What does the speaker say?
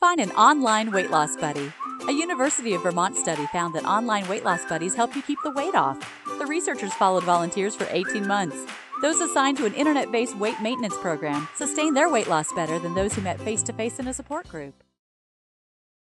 Find an online weight loss buddy. A University of Vermont study found that online weight loss buddies help you keep the weight off. The researchers followed volunteers for 18 months. Those assigned to an internet-based weight maintenance program sustained their weight loss better than those who met face-to-face in a support group.